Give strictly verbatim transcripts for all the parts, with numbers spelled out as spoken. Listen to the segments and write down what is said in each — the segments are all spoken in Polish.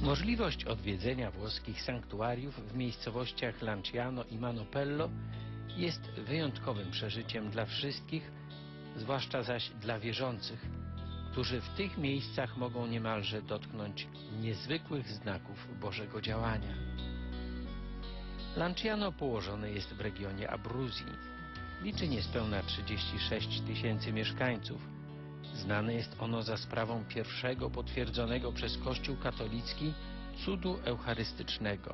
Możliwość odwiedzenia włoskich sanktuariów w miejscowościach Lanciano i Manopello jest wyjątkowym przeżyciem dla wszystkich, zwłaszcza zaś dla wierzących, którzy w tych miejscach mogą niemalże dotknąć niezwykłych znaków Bożego działania. Lanciano położone jest w regionie Abruzji. Liczy niespełna trzydzieści sześć tysięcy mieszkańców. Znane jest ono za sprawą pierwszego potwierdzonego przez Kościół katolicki cudu eucharystycznego.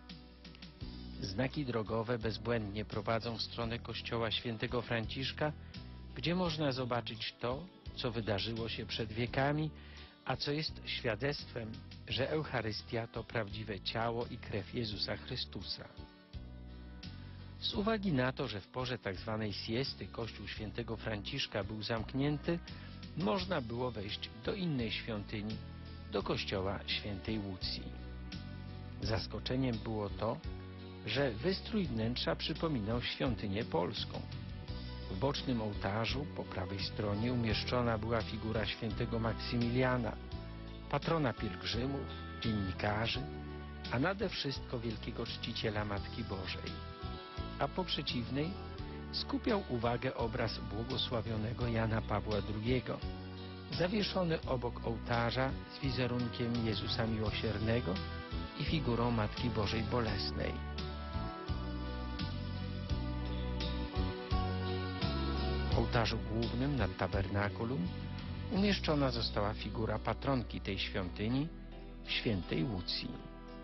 Znaki drogowe bezbłędnie prowadzą w stronę kościoła świętego Franciszka, gdzie można zobaczyć to, co wydarzyło się przed wiekami, a co jest świadectwem, że Eucharystia to prawdziwe ciało i krew Jezusa Chrystusa. Z uwagi na to, że w porze tzw. siesty kościół świętego Franciszka był zamknięty, można było wejść do innej świątyni, do kościoła świętej Łucji. Zaskoczeniem było to, że wystrój wnętrza przypominał świątynię polską. W bocznym ołtarzu po prawej stronie umieszczona była figura świętego Maksymiliana, patrona pielgrzymów, dziennikarzy, a nade wszystko wielkiego czciciela Matki Bożej. A po przeciwnej skupiał uwagę obraz błogosławionego Jana Pawła drugiego, zawieszony obok ołtarza z wizerunkiem Jezusa Miłosiernego i figurą Matki Bożej Bolesnej. W ołtarzu głównym nad tabernakulum umieszczona została figura patronki tej świątyni, świętej Łucji.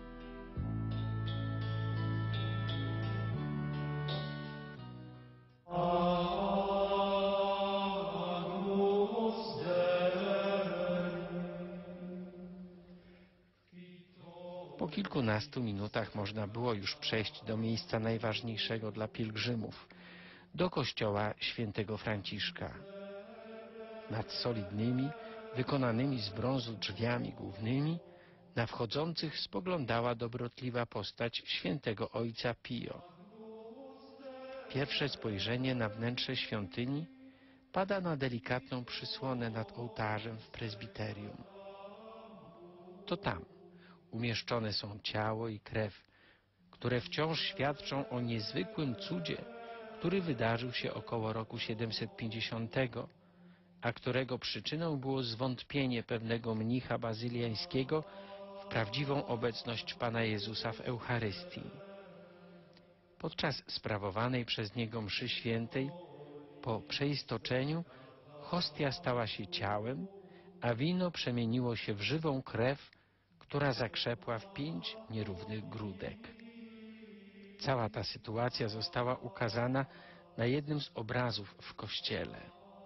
Po kilkunastu minutach można było już przejść do miejsca najważniejszego dla pielgrzymów, do kościoła świętego Franciszka. Nad solidnymi, wykonanymi z brązu drzwiami głównymi, na wchodzących spoglądała dobrotliwa postać świętego ojca Pio. Pierwsze spojrzenie na wnętrze świątyni pada na delikatną przysłonę nad ołtarzem w prezbiterium. To tam umieszczone są ciało i krew, które wciąż świadczą o niezwykłym cudzie, który wydarzył się około roku siedemset pięćdziesiątego, a którego przyczyną było zwątpienie pewnego mnicha bazyliańskiego w prawdziwą obecność Pana Jezusa w Eucharystii. Podczas sprawowanej przez niego mszy świętej, po przeistoczeniu, hostia stała się ciałem, a wino przemieniło się w żywą krew, która zakrzepła w pięć nierównych grudek. Cała ta sytuacja została ukazana na jednym z obrazów w kościele.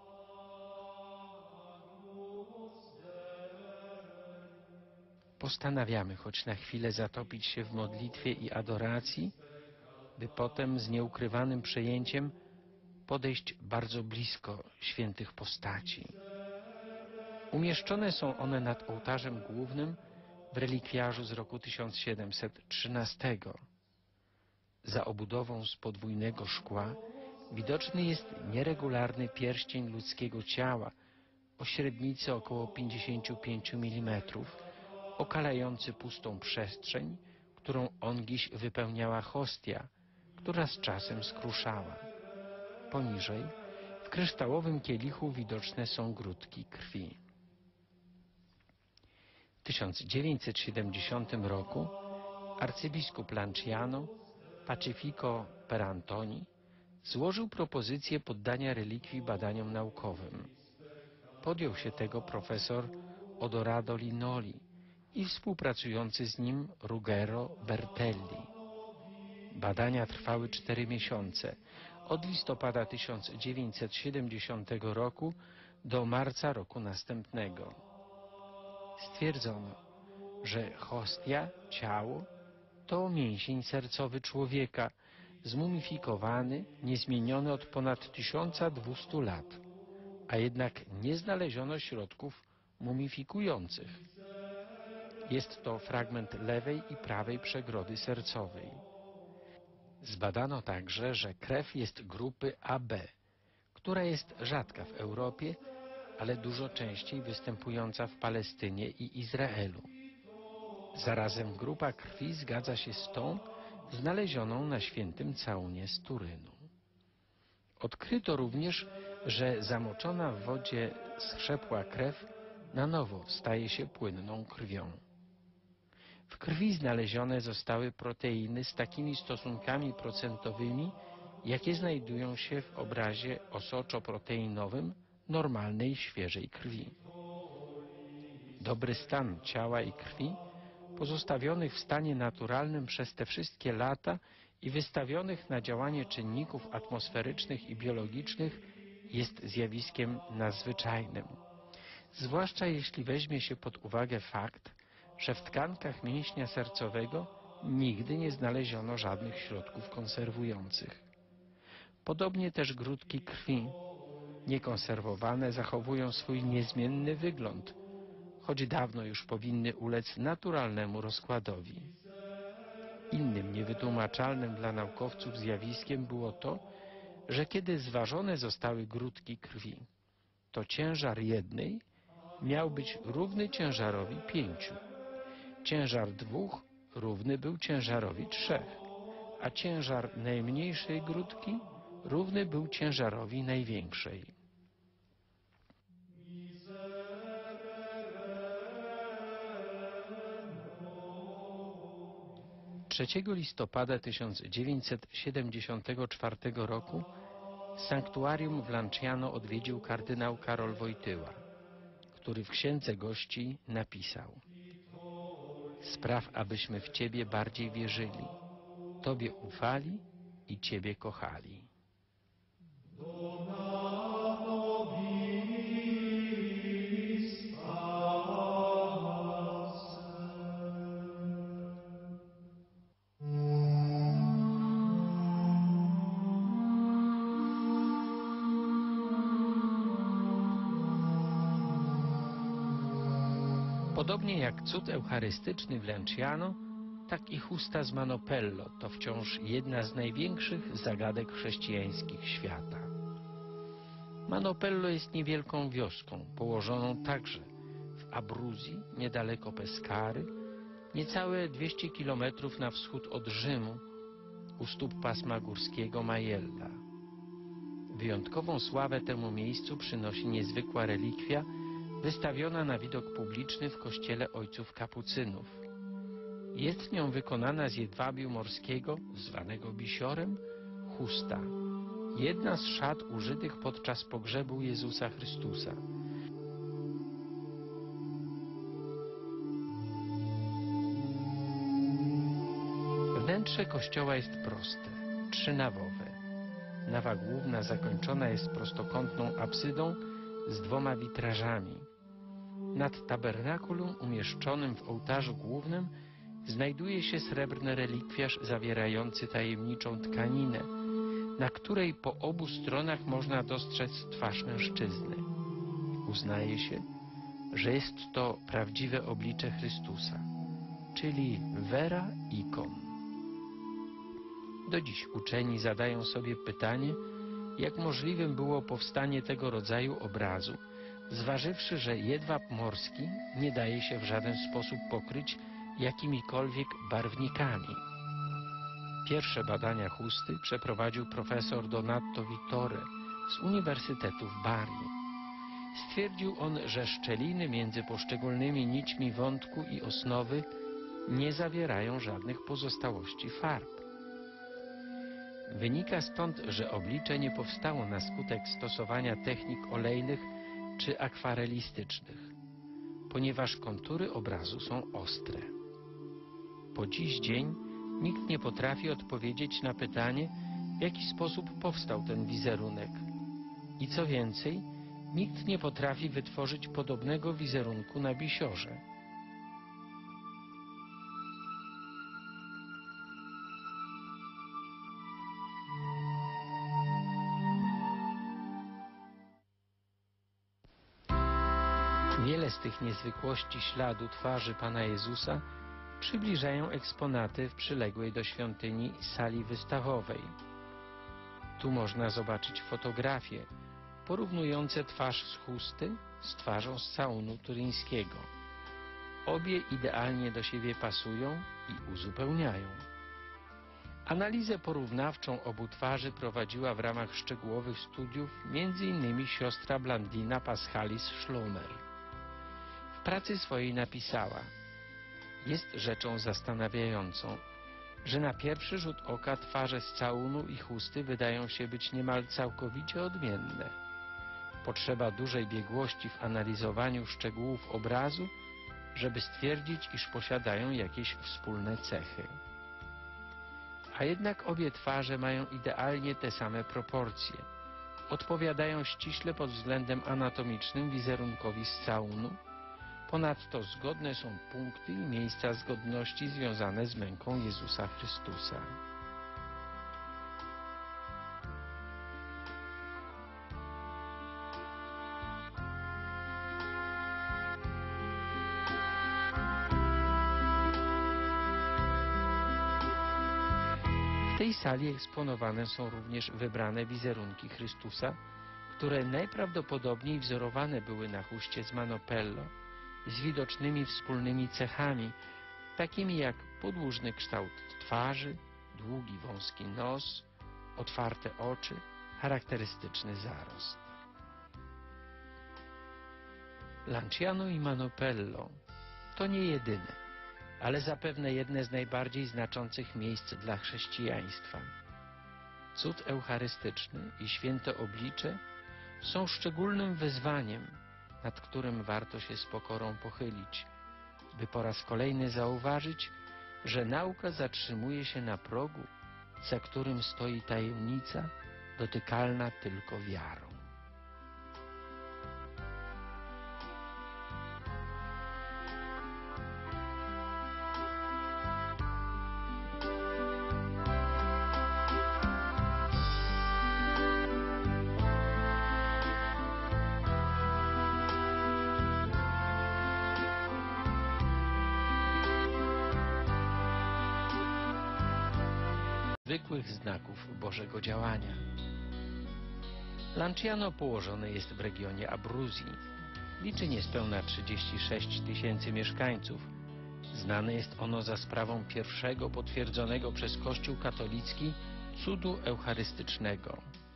Postanawiamy choć na chwilę zatopić się w modlitwie i adoracji, by potem z nieukrywanym przejęciem podejść bardzo blisko świętych postaci. Umieszczone są one nad ołtarzem głównym w relikwiarzu z roku tysiąc siedemset trzynastego. Za obudową z podwójnego szkła widoczny jest nieregularny pierścień ludzkiego ciała o średnicy około pięćdziesiąt pięć milimetrów, okalający pustą przestrzeń, którą ongiś wypełniała hostia, która z czasem skruszała. Poniżej, w kryształowym kielichu widoczne są grudki krwi. W tysiąc dziewięćset siedemdziesiątym roku arcybiskup Lanciano, Pacifico Perantoni, złożył propozycję poddania relikwii badaniom naukowym. Podjął się tego profesor Odoardo Linoli i współpracujący z nim Ruggero Bertelli. Badania trwały cztery miesiące, od listopada tysiąc dziewięćset siedemdziesiątego roku do marca roku następnego. Stwierdzono, że hostia, ciało, to mięsień sercowy człowieka, zmumifikowany, niezmieniony od ponad tysiąca dwustu lat, a jednak nie znaleziono środków mumifikujących. Jest to fragment lewej i prawej przegrody sercowej. Zbadano także, że krew jest grupy A B, która jest rzadka w Europie, ale dużo częściej występująca w Palestynie i Izraelu. Zarazem grupa krwi zgadza się z tą znalezioną na świętym całunie z Turynu. Odkryto również, że zamoczona w wodzie schrzepła krew na nowo staje się płynną krwią. W krwi znalezione zostały proteiny z takimi stosunkami procentowymi, jakie znajdują się w obrazie osoczoproteinowym normalnej, świeżej krwi. Dobry stan ciała i krwi, pozostawionych w stanie naturalnym przez te wszystkie lata i wystawionych na działanie czynników atmosferycznych i biologicznych, jest zjawiskiem nadzwyczajnym. Zwłaszcza jeśli weźmie się pod uwagę fakt, że w tkankach mięśnia sercowego nigdy nie znaleziono żadnych środków konserwujących. Podobnie też grudki krwi, niekonserwowane, zachowują swój niezmienny wygląd, choć dawno już powinny ulec naturalnemu rozkładowi. Innym niewytłumaczalnym dla naukowców zjawiskiem było to, że kiedy zważone zostały grudki krwi, to ciężar jednej miał być równy ciężarowi pięciu. Ciężar dwóch równy był ciężarowi trzech, a ciężar najmniejszej grudki równy był ciężarowi największej. trzeciego listopada tysiąc dziewięćset siedemdziesiątego czwartego roku sanktuarium w Lanciano odwiedził kardynał Karol Wojtyła, który w księdze gości napisał: spraw, abyśmy w Ciebie bardziej wierzyli, Tobie ufali i Ciebie kochali. Podobnie jak cud eucharystyczny w Lanciano, tak i chusta z Manopello to wciąż jedna z największych zagadek chrześcijańskich świata. Manopello jest niewielką wioską, położoną także w Abruzji, niedaleko Pescary, niecałe dwieście kilometrów na wschód od Rzymu, u stóp pasma górskiego Majella. Wyjątkową sławę temu miejscu przynosi niezwykła relikwia, wystawiona na widok publiczny w kościele ojców kapucynów. Jest nią wykonana z jedwabiu morskiego, zwanego bisiorem, chusta, jedna z szat użytych podczas pogrzebu Jezusa Chrystusa. Wnętrze kościoła jest proste, trzynawowe. Nawa główna zakończona jest prostokątną absydą z dwoma witrażami. Nad tabernakulum umieszczonym w ołtarzu głównym znajduje się srebrny relikwiarz zawierający tajemniczą tkaninę, na której po obu stronach można dostrzec twarz mężczyzny. Uznaje się, że jest to prawdziwe oblicze Chrystusa, czyli vera icon. Do dziś uczeni zadają sobie pytanie, jak możliwym było powstanie tego rodzaju obrazu, zważywszy, że jedwab morski nie daje się w żaden sposób pokryć jakimikolwiek barwnikami. Pierwsze badania chusty przeprowadził profesor Donato Vittore z Uniwersytetu w Bari. Stwierdził on, że szczeliny między poszczególnymi nićmi wątku i osnowy nie zawierają żadnych pozostałości farb. Wynika stąd, że oblicze nie powstało na skutek stosowania technik olejnych czy akwarelistycznych, ponieważ kontury obrazu są ostre. Po dziś dzień nikt nie potrafi odpowiedzieć na pytanie, w jaki sposób powstał ten wizerunek. I co więcej, nikt nie potrafi wytworzyć podobnego wizerunku na bisiorze. Wiele z tych niezwykłości śladu twarzy Pana Jezusa przybliżają eksponaty w przyległej do świątyni sali wystawowej. Tu można zobaczyć fotografie porównujące twarz z chusty z twarzą z całunu turyńskiego. Obie idealnie do siebie pasują i uzupełniają. Analizę porównawczą obu twarzy prowadziła w ramach szczegółowych studiów między innymi siostra Blandina Paschalis Schlomer. W pracy swojej napisała: jest rzeczą zastanawiającą, że na pierwszy rzut oka twarze z całunu i chusty wydają się być niemal całkowicie odmienne. Potrzeba dużej biegłości w analizowaniu szczegółów obrazu, żeby stwierdzić, iż posiadają jakieś wspólne cechy. A jednak obie twarze mają idealnie te same proporcje. Odpowiadają ściśle pod względem anatomicznym wizerunkowi z całunu. Ponadto zgodne są punkty i miejsca zgodności związane z męką Jezusa Chrystusa. W tej sali eksponowane są również wybrane wizerunki Chrystusa, które najprawdopodobniej wzorowane były na chuście z Manopello, z widocznymi wspólnymi cechami, takimi jak podłużny kształt twarzy, długi, wąski nos, otwarte oczy, charakterystyczny zarost. Lanciano i Manopello to nie jedyne, ale zapewne jedne z najbardziej znaczących miejsc dla chrześcijaństwa. Cud eucharystyczny i święte oblicze są szczególnym wyzwaniem, nad którym warto się z pokorą pochylić, by po raz kolejny zauważyć, że nauka zatrzymuje się na progu, za którym stoi tajemnica dotykalna tylko wiarą. Zwykłych znaków Bożego działania. Lanciano położone jest w regionie Abruzji. Liczy niespełna trzydzieści sześć tysięcy mieszkańców. Znane jest ono za sprawą pierwszego potwierdzonego przez Kościół katolicki cudu eucharystycznego.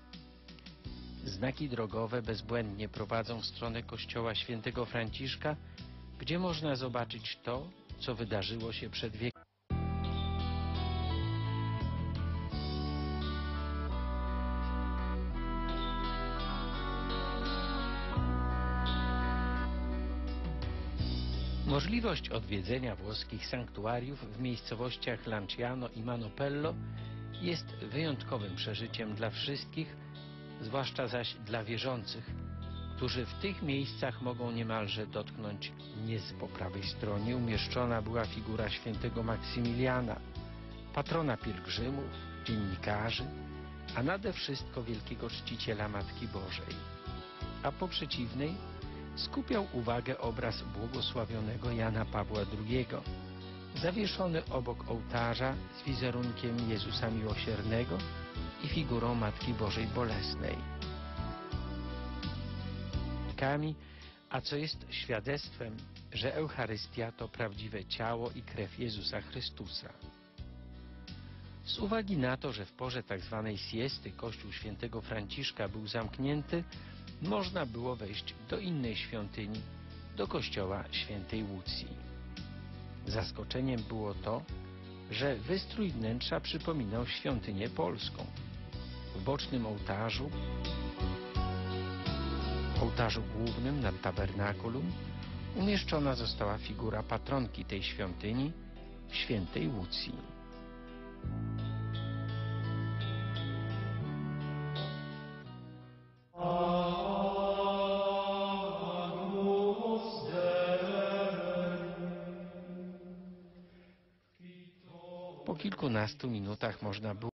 Znaki drogowe bezbłędnie prowadzą w stronę kościoła świętego Franciszka, gdzie można zobaczyć to, co wydarzyło się przed wiekami. Możliwość odwiedzenia włoskich sanktuariów w miejscowościach Lanciano i Manopello jest wyjątkowym przeżyciem dla wszystkich, zwłaszcza zaś dla wierzących, którzy w tych miejscach mogą niemalże dotknąć niez. Po prawej stronie umieszczona była figura świętego Maksymiliana, patrona pielgrzymów, dziennikarzy, a nade wszystko wielkiego czciciela Matki Bożej. A po przeciwnej skupiał uwagę obraz błogosławionego Jana Pawła drugiego, zawieszony obok ołtarza z wizerunkiem Jezusa Miłosiernego i figurą Matki Bożej Bolesnej. A co jest świadectwem, że Eucharystia to prawdziwe ciało i krew Jezusa Chrystusa. Z uwagi na to, że w porze tak zwanej siesty kościół świętego Franciszka był zamknięty, można było wejść do innej świątyni, do kościoła świętej Łucji. Zaskoczeniem było to, że wystrój wnętrza przypominał świątynię polską. W bocznym ołtarzu, ołtarzu głównym nad tabernakulum, umieszczona została figura patronki tej świątyni, świętej Łucji. Po kilkunastu minutach można było